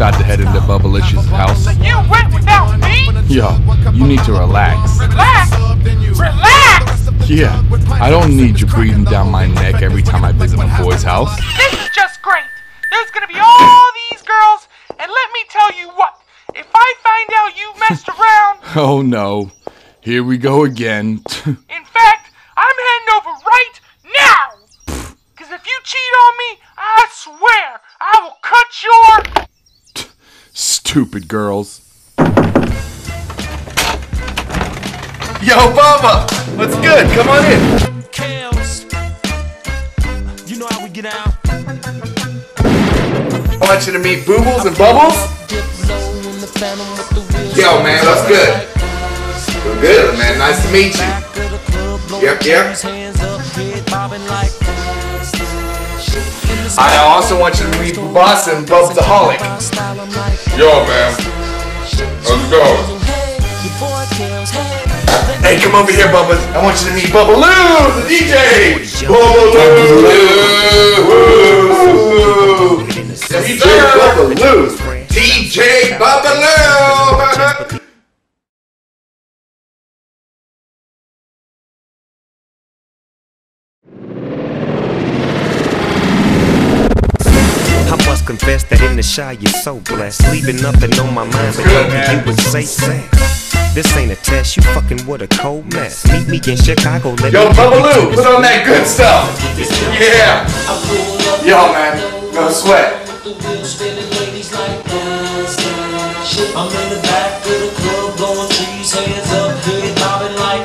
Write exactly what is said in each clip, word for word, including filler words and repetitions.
about to head into Bubblicious' house. You went without me? Yeah, you need to relax. Relax? Relax? Yeah, I don't need you breathing down my neck every time I visit my boy's house. This is just great. There's gonna be all these girls, and let me tell you what, if I find out you messed around... Oh no, here we go again. In fact, I'm heading over right now! Cause if you cheat on me, I swear, I will cut your... Stupid girls. Yo, Bubba! What's good? Come on in. Chaos. You know how we get out. I want you to meet Boobles and Bubbles. Yo, man, what's good? We're good, man. Nice to meet you. Yep, yep. I also want you to meet Boss and Bubsaholic. Yo, man. Let's go. Hey, come over here, Bubba. I want you to meet Bubbaloo, the D J. Bubbaloo. D J Bubbaloo. D J Bubbaloo. I must confess that in the shy you're so blessed. Leaving nothing on my mind but hoping you would say sex. This ain't a test, you fucking with a cold mess. Meet me in Chicago, let Yo, me Bubbaloo, put on that good stuff. Yeah. Yo, man, no sweat. I'm in the back of the club, blowing trees, hands up, head bobbing like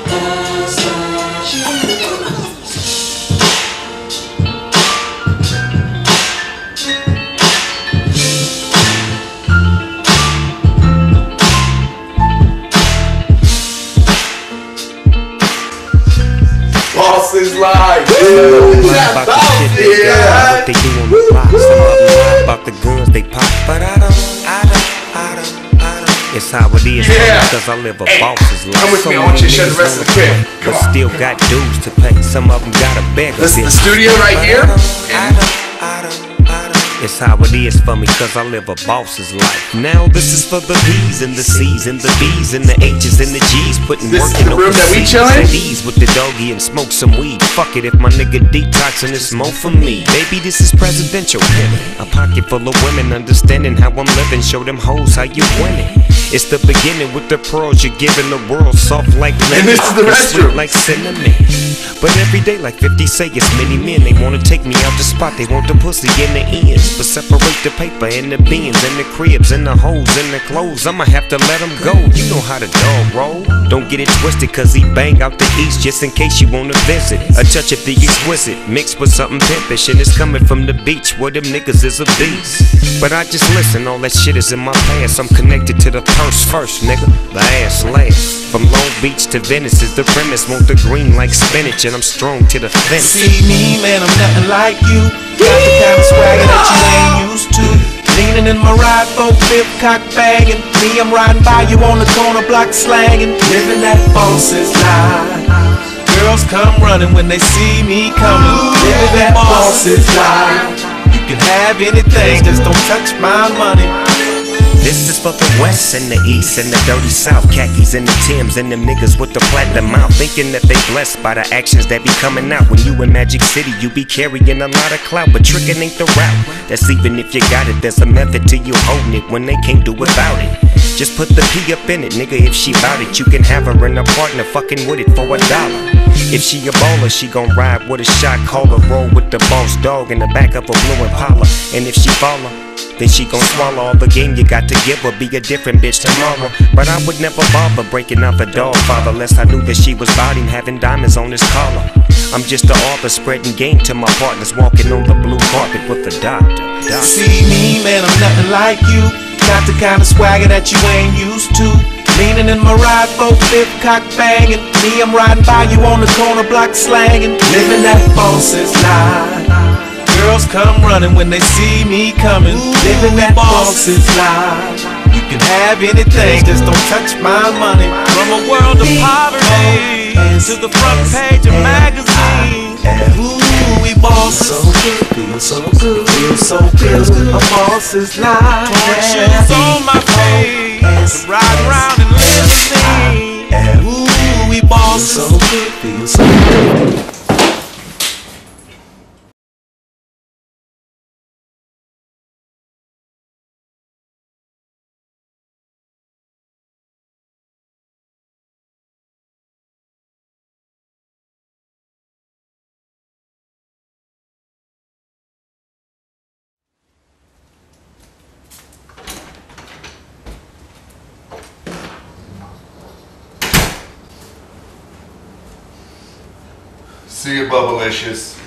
Bosses like about the shit they got, what they do on the block. Some of them lie about the guns they pop, but I don't, I don't, I don't, I don't. It's how it is, yeah. Because I live a boss's life. Come with me, I want you to share the rest of the crib. But still got dues to pay. Some of them got a beg. This is the studio right here. I don't, I don't, I don't. It's how it is for me, cause I live a boss's life. Now this is for the B's and the C's and the B's and the H's and the G's. Putting This work is in the room that we overseas chillin'? and D's with the doggy and smoke some weed. Fuck it if my nigga detoxing, it's more for me. Baby, this is presidential pimpin'. A pocket full of women understanding how I'm living. Show them hoes how you winning. It's the beginning with the pearls you're giving the world, soft like lemon, And this is the restroom. like cinnamon. But every day, like fifty say, it's many men. They wanna take me out the spot, they want the pussy in the ends. But separate the paper and the bins and the cribs and the hoes and the clothes. I'ma have to let them go. You know how the dog roll. Don't get it twisted, cause he bang out the east just in case you wanna visit. A touch of the exquisite mixed with something pimpish, and it's coming from the beach where them niggas is a beast. But I just listen, all that shit is in my past. I'm connected to the purse first, nigga, the ass last. From Long Beach to Venice is the premise. Want the green like spinach, and I'm strong to the fence. See me, man, I'm nothing like you. Got the kind of swagger that you ain't used to. Leaning in my ride, folk fifth cock bagging. Me, I'm riding by you on the corner block slanging. Living that boss's life. Girls come running when they see me coming. Living that boss's life. You can have anything, just don't touch my money. This is for the West and the East and the dirty South. Khakis and the Timbs and them niggas with the platinum mouth. Thinking that they blessed by the actions that be coming out. When you in Magic City, you be carrying a lot of clout. But tricking ain't the route. That's even if you got it. There's a method to you holding it when they can't do without it. Just put the P up in it, nigga, if she bout it. You can have her and a partner fucking with it for a dollar. If she a baller, she gon' ride with a shot caller. Roll with the boss dog in the back of a blue Impala. And if she follow, then she gon' swallow all the game you got to give her. Be a different bitch tomorrow. But I would never bother breaking out the dog father, unless I knew that she was about him having diamonds on his collar. I'm just the author spreading game to my partners, walking on the blue carpet with the doctor. doctor. See me, man, I'm nothing like you. Got the kind of swagger that you ain't used to. Leaning in my ride, folk fifth cock banging. Me, I'm riding by you on the corner block slanging. Living that boss's life. Girls come running when they see me coming. Living that boss's life. You can have anything, just don't touch my money. From a world of poverty to the front page of magazines. Ooh, we ball. boss. So good, feel so good, feel so good. A boss is life. Torn shoes on my face, ride around in limousine. Ooh, we bosses. So good, feel so good. See you, Bubblicious.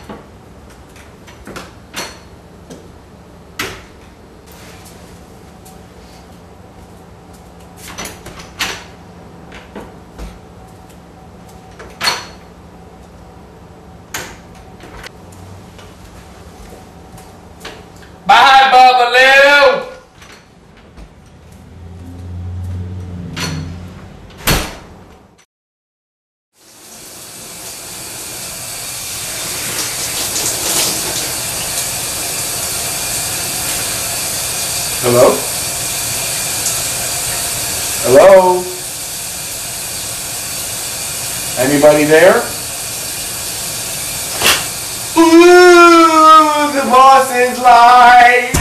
Bye, Bubbaloo. Hello? Hello? Anybody there? Ooh, the boss is live!